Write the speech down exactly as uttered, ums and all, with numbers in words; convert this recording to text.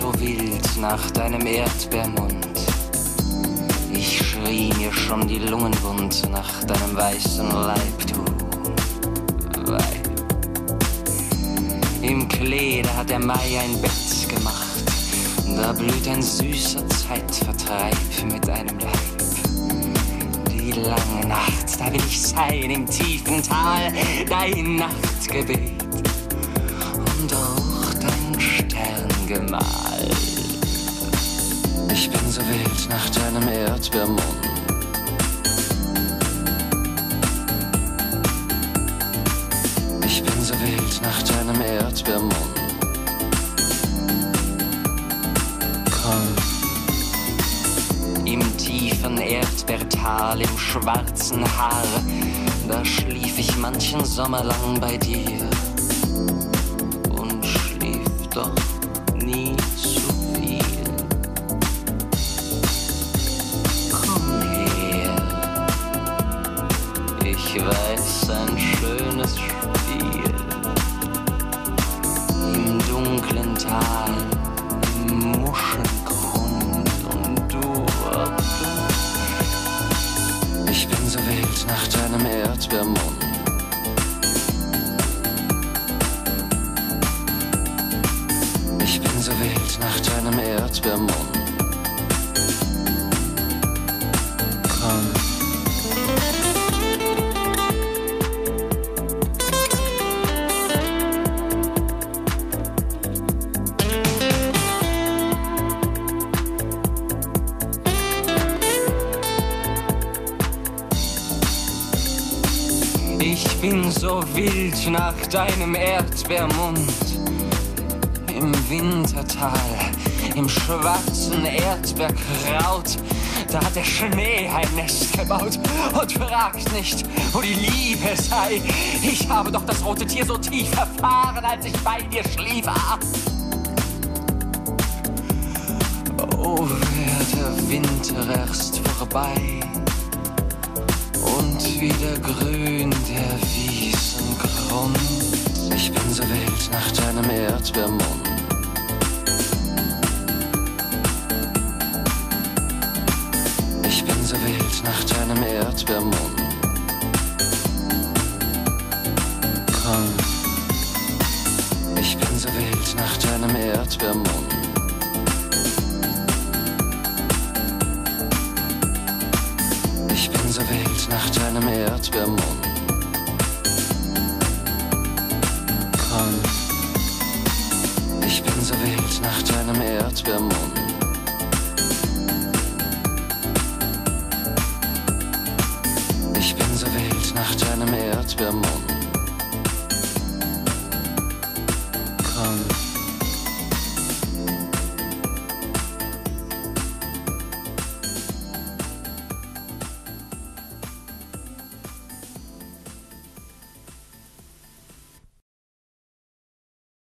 so wild nach deinem Erdbeermund. Ich schrie mir schon die Lungen wund nach deinem weißen Leib, du Weib. Im Klee, da hat der Mai ein Bett gemacht. Da blüht ein süßer Zeitvertreib mit einem Leib. Die lange Nacht, da will ich sein im tiefen Tal, dein Nachtgebet und auch dein Sterngemahl. Ich bin so wild nach deinem Erdbeermund. Ich bin so wild nach deinem Erdbeermund. Komm. Im tiefen Erdbeertal, im schwarzen Haar, da schlief ich manchen Sommer lang bei dir und schlief doch nie zu viel. Komm her, ich weiß ein schönes Spiel im dunklen Tal, im Muschelgrund und du, oh du. Ich bin so wild nach deinem Erdbeermund. Ich bin so wild nach deinem Erdbeermund. Komm. Ich bin so wild nach deinem Erdbeermund. Im Wintertal, im schwarzen Erdbeerkraut, da hat der Schnee ein Nest gebaut und fragt nicht, wo die Liebe sei. Ich habe doch das rote Tier so tief erfahren, als ich bei dir schlief. Ah. Oh, wär der Winter erst vorbei und wieder grün der Wiesengrund. Ich bin so wild nach deinem Erdbeermund. Ich bin so wild nach deinem Erdbeermund. Komm. Ich bin so wild nach deinem Erdbeermund. Ich bin so wild nach deinem Erdbeermund. Komm. Ich bin so wild nach deinem Erdbeermund. Ich bin so wild nach deinem Erdbeermund.